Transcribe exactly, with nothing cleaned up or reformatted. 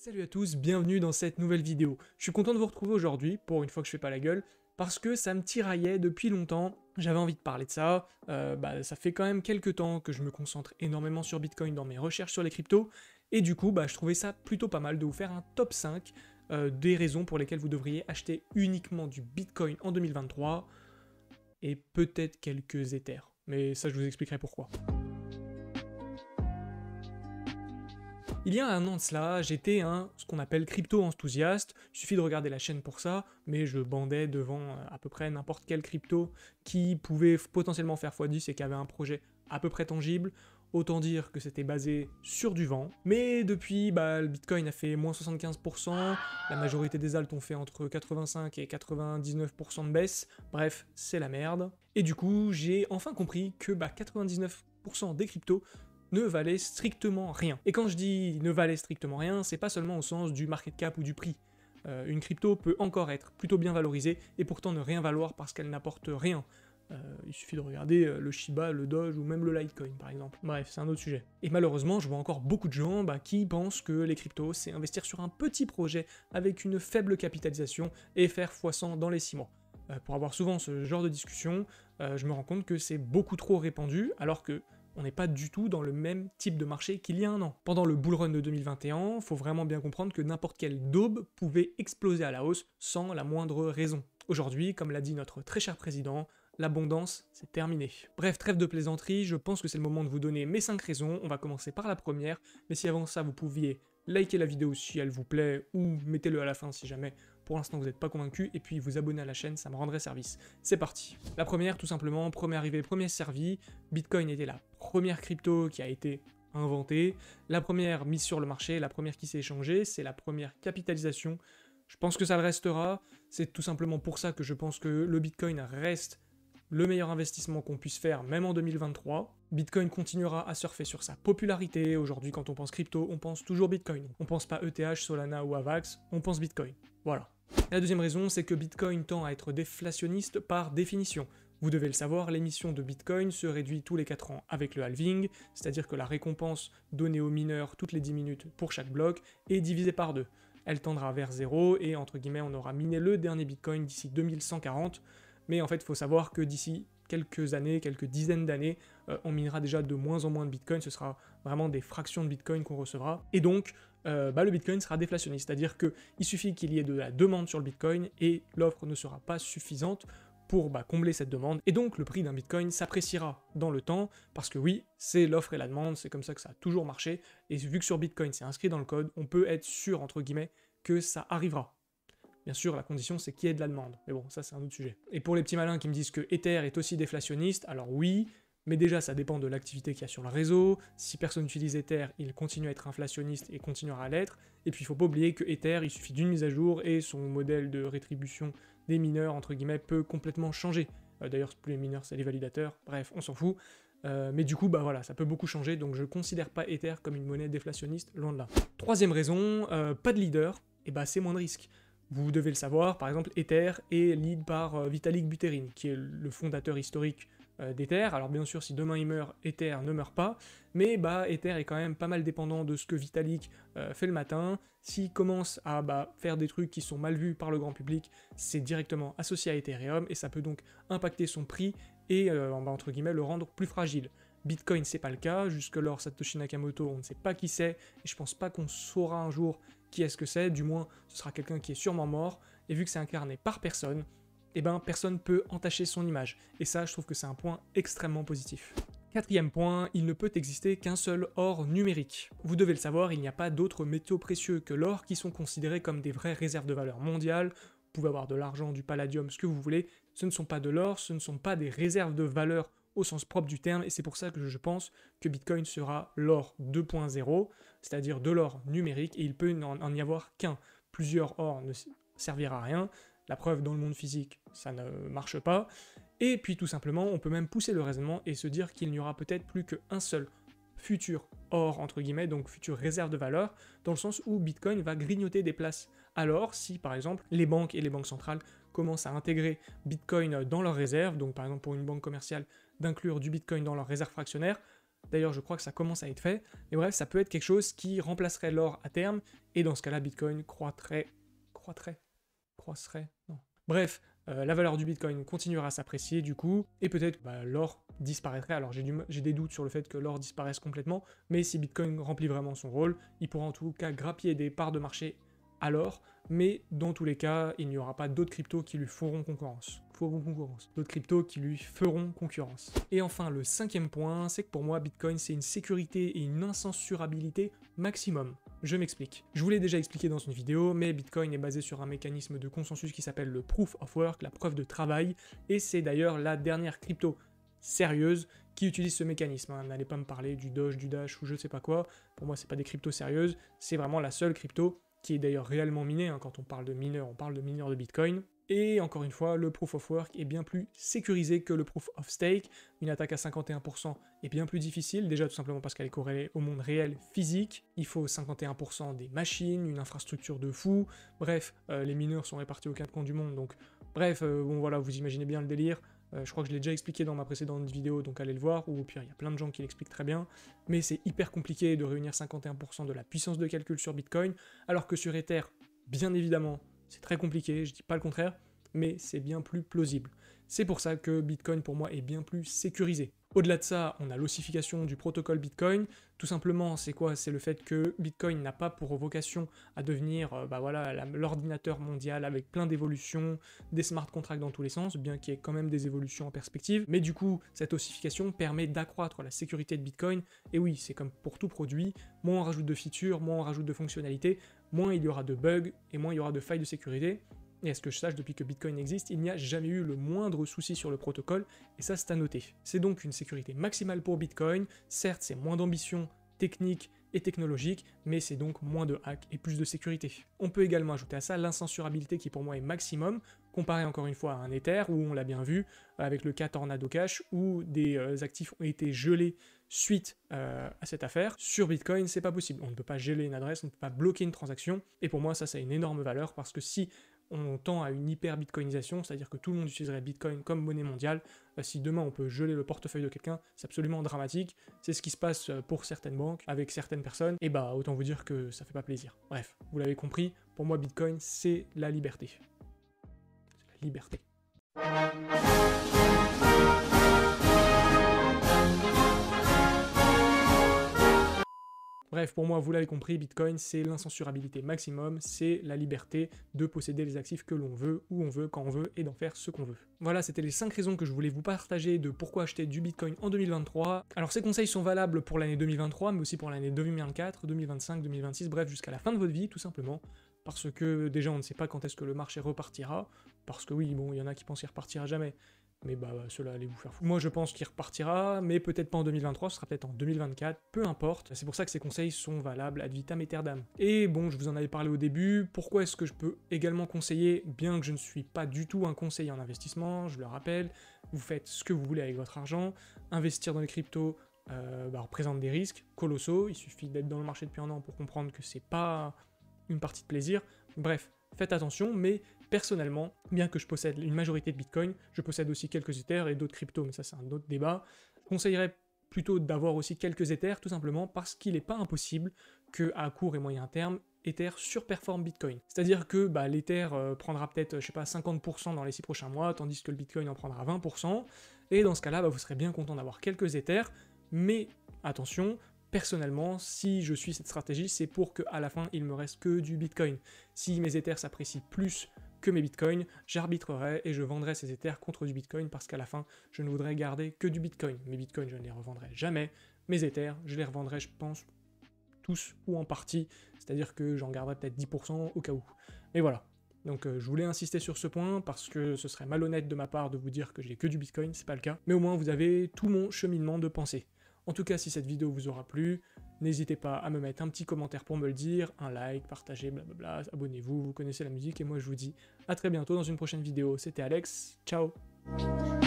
Salut à tous, bienvenue dans cette nouvelle vidéo. Je suis content de vous retrouver aujourd'hui, pour une fois que je fais pas la gueule, parce que ça me tiraillait depuis longtemps, j'avais envie de parler de ça, euh, bah, ça fait quand même quelques temps que je me concentre énormément sur Bitcoin dans mes recherches sur les cryptos, et du coup bah, je trouvais ça plutôt pas mal de vous faire un top cinq euh, des raisons pour lesquelles vous devriez acheter uniquement du Bitcoin en deux mille vingt-trois, et peut-être quelques Ethers, mais ça je vous expliquerai pourquoi. Il y a un an de cela, j'étais un, ce qu'on appelle crypto-enthousiaste, il suffit de regarder la chaîne pour ça, mais je bandais devant à peu près n'importe quel crypto qui pouvait potentiellement faire fois dix et qui avait un projet à peu près tangible, autant dire que c'était basé sur du vent. Mais depuis, bah, le Bitcoin a fait moins soixante-quinze pour cent, la majorité des alts ont fait entre quatre-vingt-cinq et quatre-vingt-dix-neuf pour cent de baisse, bref, c'est la merde. Et du coup, j'ai enfin compris que bah, quatre-vingt-dix-neuf pour cent des cryptos ne valait strictement rien. Et quand je dis ne valait strictement rien, c'est pas seulement au sens du market cap ou du prix. Euh, une crypto peut encore être plutôt bien valorisée et pourtant ne rien valoir parce qu'elle n'apporte rien. Euh, il suffit de regarder le Shiba, le Doge ou même le Litecoin par exemple. Bref, c'est un autre sujet. Et malheureusement, je vois encore beaucoup de gens bah, qui pensent que les cryptos, c'est investir sur un petit projet avec une faible capitalisation et faire fois cent dans les six mois. Euh, pour avoir souvent ce genre de discussion, euh, je me rends compte que c'est beaucoup trop répandu, alors que on n'est pas du tout dans le même type de marché qu'il y a un an. Pendant le bull run de deux mille vingt et un, faut vraiment bien comprendre que n'importe quelle daube pouvait exploser à la hausse sans la moindre raison. Aujourd'hui, comme l'a dit notre très cher président, l'abondance, c'est terminé. Bref, trêve de plaisanterie, je pense que c'est le moment de vous donner mes cinq raisons, on va commencer par la première, mais si avant ça vous pouviez liker la vidéo si elle vous plaît, ou mettez-le à la fin si jamais pour l'instant vous n'êtes pas convaincu, et puis vous abonner à la chaîne, ça me rendrait service. C'est parti. La première, tout simplement, premier arrivé, premier servi, Bitcoin était la première crypto qui a été inventée, la première mise sur le marché, la première qui s'est échangée, c'est la première capitalisation. Je pense que ça le restera, c'est tout simplement pour ça que je pense que le Bitcoin reste le meilleur investissement qu'on puisse faire, même en deux mille vingt-trois. Bitcoin continuera à surfer sur sa popularité. Aujourd'hui, quand on pense crypto, on pense toujours Bitcoin. On pense pas E T H, Solana ou Avax, on pense Bitcoin. Voilà. La deuxième raison, c'est que Bitcoin tend à être déflationniste par définition. Vous devez le savoir, l'émission de Bitcoin se réduit tous les quatre ans avec le halving, c'est-à-dire que la récompense donnée aux mineurs toutes les dix minutes pour chaque bloc est divisée par deux. Elle tendra vers zéro et entre guillemets on aura miné le dernier Bitcoin d'ici deux mille cent quarante, mais en fait il faut savoir que d'ici quelques années, quelques dizaines d'années, euh, on minera déjà de moins en moins de Bitcoin, ce sera vraiment des fractions de Bitcoin qu'on recevra, et donc euh, bah, le Bitcoin sera déflationniste, c'est-à-dire qu'il suffit qu'il y ait de la demande sur le Bitcoin et l'offre ne sera pas suffisante pour bah, combler cette demande, et donc le prix d'un Bitcoin s'appréciera dans le temps, parce que oui, c'est l'offre et la demande, c'est comme ça que ça a toujours marché, et vu que sur Bitcoin c'est inscrit dans le code, on peut être sûr, entre guillemets, que ça arrivera. Bien sûr, la condition c'est qu'il y ait de la demande, mais bon, ça c'est un autre sujet. Et pour les petits malins qui me disent que Ether est aussi déflationniste, alors oui, mais déjà ça dépend de l'activité qu'il y a sur le réseau, si personne n'utilise Ether, il continue à être inflationniste et continuera à l'être, et puis il faut pas oublier que Ether, il suffit d'une mise à jour et son modèle de rétribution des mineurs, entre guillemets, peut complètement changer. Euh, D'ailleurs, c'est plus les mineurs, c'est les validateurs, bref, on s'en fout. Euh, mais du coup, bah voilà, ça peut beaucoup changer, donc je considère pas Ether comme une monnaie déflationniste, loin de là. Troisième raison, euh, pas de leader, et bah c'est moins de risque. Vous devez le savoir, par exemple, Ether est lead par euh, Vitalik Buterin, qui est le fondateur historique euh, d'Ether. Alors bien sûr, si demain il meurt, Ether ne meurt pas, mais bah Ether est quand même pas mal dépendant de ce que Vitalik euh, fait le matin. S'il commence à bah, faire des trucs qui sont mal vus par le grand public, c'est directement associé à Ethereum, et ça peut donc impacter son prix et, euh, bah, entre guillemets, le rendre plus fragile. Bitcoin, c'est pas le cas, jusque-lors Satoshi Nakamoto, on ne sait pas qui c'est, et je pense pas qu'on saura un jour qui est-ce que c'est, du moins ce sera quelqu'un qui est sûrement mort, et vu que c'est incarné par personne, eh ben personne peut entacher son image, et ça je trouve que c'est un point extrêmement positif. Quatrième point, il ne peut exister qu'un seul or numérique. Vous devez le savoir, il n'y a pas d'autres métaux précieux que l'or qui sont considérés comme des vraies réserves de valeur mondiale. Vous pouvez avoir de l'argent, du palladium, ce que vous voulez, ce ne sont pas de l'or, ce ne sont pas des réserves de valeur au sens propre du terme, et c'est pour ça que je pense que Bitcoin sera l'or deux point zéro, c'est-à-dire de l'or numérique, et il peut n'en y avoir qu'un. Plusieurs ors ne servira à rien, la preuve dans le monde physique, ça ne marche pas, et puis tout simplement, on peut même pousser le raisonnement et se dire qu'il n'y aura peut-être plus qu'un seul futur or, entre guillemets, donc future réserve de valeur, dans le sens où Bitcoin va grignoter des places. Alors, si par exemple, les banques et les banques centrales commencent à intégrer Bitcoin dans leurs réserves, donc par exemple pour une banque commerciale d'inclure du Bitcoin dans leurs réserves fractionnaires, D'ailleurs, je crois que ça commence à être fait. Mais bref, ça peut être quelque chose qui remplacerait l'or à terme, et dans ce cas-là, Bitcoin croîtrait, croîtrait, croisserait, non. Bref, euh, la valeur du Bitcoin continuera à s'apprécier du coup, et peut-être bah, l'or disparaîtrait. Alors j'ai, du, j'ai des doutes sur le fait que l'or disparaisse complètement, mais si Bitcoin remplit vraiment son rôle, il pourra en tout cas grappiller des parts de marché à l'or, mais dans tous les cas, il n'y aura pas d'autres cryptos qui lui feront concurrence. Feront concurrence. D'autres cryptos qui lui feront concurrence. Et enfin, le cinquième point, c'est que pour moi, Bitcoin, c'est une sécurité et une incensurabilité maximum. Je m'explique. Je vous l'ai déjà expliqué dans une vidéo, mais Bitcoin est basé sur un mécanisme de consensus qui s'appelle le Proof of Work, la preuve de travail, et c'est d'ailleurs la dernière crypto sérieuse qui utilise ce mécanisme. Hein. N'allez pas me parler du Doge, du Dash ou je sais pas quoi. Pour moi, c'est pas des cryptos sérieuses, c'est vraiment la seule crypto qui est d'ailleurs réellement minée. Hein. Quand on parle de mineurs, on parle de mineurs de Bitcoin. Et encore une fois, le Proof of Work est bien plus sécurisé que le Proof of Stake. Une attaque à cinquante et un pour cent est bien plus difficile, déjà tout simplement parce qu'elle est corrélée au monde réel physique. Il faut cinquante et un pour cent des machines, une infrastructure de fou. Bref, euh, les mineurs sont répartis aux quatre coins du monde, donc bref, euh, bon voilà, vous imaginez bien le délire. Euh, je crois que je l'ai déjà expliqué dans ma précédente vidéo, donc allez le voir, ou au pire, il y a plein de gens qui l'expliquent très bien, mais c'est hyper compliqué de réunir cinquante et un pour cent de la puissance de calcul sur Bitcoin, alors que sur Ether, bien évidemment, c'est très compliqué, je dis pas le contraire, mais c'est bien plus plausible. C'est pour ça que Bitcoin, pour moi, est bien plus sécurisé. Au-delà de ça, on a l'ossification du protocole Bitcoin. Tout simplement, c'est quoi? C'est le fait que Bitcoin n'a pas pour vocation à devenir euh, bah voilà, la, l'ordinateur mondial avec plein d'évolutions, des smart contracts dans tous les sens, bien qu'il y ait quand même des évolutions en perspective. Mais du coup, cette ossification permet d'accroître la sécurité de Bitcoin. Et oui, c'est comme pour tout produit, moins on rajoute de features, moins on rajoute de fonctionnalités, moins il y aura de bugs et moins il y aura de failles de sécurité. Et à ce que je sache, depuis que Bitcoin existe, il n'y a jamais eu le moindre souci sur le protocole, et ça c'est à noter. C'est donc une sécurité maximale pour Bitcoin, certes c'est moins d'ambition technique et technologique, mais c'est donc moins de hacks et plus de sécurité. On peut également ajouter à ça l'incensurabilité qui pour moi est maximum, comparé encore une fois à un Ether, où on l'a bien vu, avec le cas Tornado Cash, où des euh, actifs ont été gelés suite euh, à cette affaire. Sur Bitcoin, c'est pas possible. On ne peut pas geler une adresse, on ne peut pas bloquer une transaction, et pour moi ça, ça a une énorme valeur, parce que si on tend à une hyper-bitcoinisation, c'est-à-dire que tout le monde utiliserait Bitcoin comme monnaie mondiale. Si demain on peut geler le portefeuille de quelqu'un, c'est absolument dramatique. C'est ce qui se passe pour certaines banques, avec certaines personnes, et bah autant vous dire que ça fait pas plaisir. Bref, vous l'avez compris, pour moi Bitcoin c'est la liberté. C'est la liberté. Bref, pour moi, vous l'avez compris, Bitcoin, c'est l'incensurabilité maximum, c'est la liberté de posséder les actifs que l'on veut, où on veut, quand on veut, et d'en faire ce qu'on veut. Voilà, c'était les cinq raisons que je voulais vous partager de pourquoi acheter du Bitcoin en deux mille vingt-trois. Alors ces conseils sont valables pour l'année deux mille vingt-trois, mais aussi pour l'année deux mille vingt-quatre, deux mille vingt-cinq, deux mille vingt-six, bref, jusqu'à la fin de votre vie, tout simplement. Parce que déjà, on ne sait pas quand est-ce que le marché repartira, parce que oui, bon, il y en a qui pensent qu'il repartira jamais. Mais bah, cela allez vous faire foutre. Moi, je pense qu'il repartira, mais peut-être pas en deux mille vingt-trois, ce sera peut-être en deux mille vingt-quatre, peu importe. C'est pour ça que ces conseils sont valables ad vitam aeternam. Et bon, je vous en avais parlé au début, pourquoi est-ce que je peux également conseiller, bien que je ne suis pas du tout un conseiller en investissement, je le rappelle, vous faites ce que vous voulez avec votre argent, investir dans les cryptos euh, bah, représente des risques colossaux, il suffit d'être dans le marché depuis un an pour comprendre que c'est pas une partie de plaisir, bref, faites attention, mais personnellement, bien que je possède une majorité de Bitcoin, je possède aussi quelques Ethers et d'autres cryptos, mais ça c'est un autre débat. Je conseillerais plutôt d'avoir aussi quelques Ethers, tout simplement parce qu'il n'est pas impossible qu'à court et moyen terme, Ether surperforme Bitcoin. C'est-à-dire que bah, l'Ether euh, prendra peut-être, je sais pas, cinquante pour cent dans les six prochains mois, tandis que le Bitcoin en prendra vingt pour cent, et dans ce cas-là, bah, vous serez bien content d'avoir quelques Ethers, mais attention, personnellement, si je suis cette stratégie, c'est pour qu'à la fin, il me reste que du Bitcoin. Si mes Ethers s'apprécient plus que mes bitcoins, j'arbitrerai et je vendrai ces Ethers contre du bitcoin parce qu'à la fin, je ne voudrais garder que du bitcoin. Mes bitcoins, je ne les revendrai jamais. Mes Ethers, je les revendrai, je pense, tous ou en partie, c'est-à-dire que j'en garderai peut-être dix pour cent au cas où. Mais voilà. Donc euh, je voulais insister sur ce point parce que ce serait malhonnête de ma part de vous dire que j'ai que du bitcoin, c'est pas le cas. Mais au moins vous avez tout mon cheminement de pensée. En tout cas, si cette vidéo vous aura plu, n'hésitez pas à me mettre un petit commentaire pour me le dire, un like, partagez, blablabla, abonnez-vous, vous connaissez la musique, et moi je vous dis à très bientôt dans une prochaine vidéo. C'était Alex, ciao!